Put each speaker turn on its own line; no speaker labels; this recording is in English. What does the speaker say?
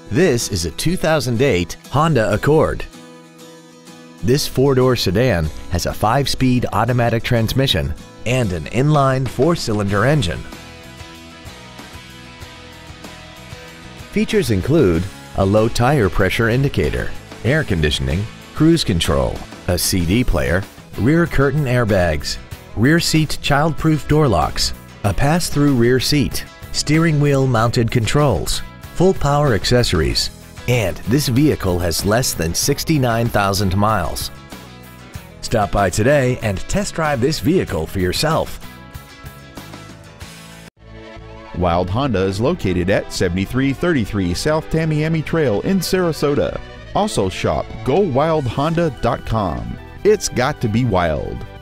This is a 2008 Honda Accord. This four-door sedan has a 5-speed automatic transmission and an inline 4-cylinder engine. Features include a low tire pressure indicator, air conditioning, cruise control, a CD player, rear curtain airbags, rear seat child-proof door locks, a pass-through rear seat, steering wheel mounted controls, full power accessories, and this vehicle has less than 69,000 miles. Stop by today and test drive this vehicle for yourself.
Wilde Honda is located at 7333 South Tamiami Trail in Sarasota. Also shop GoWildeHonda.com. It's got to be wild.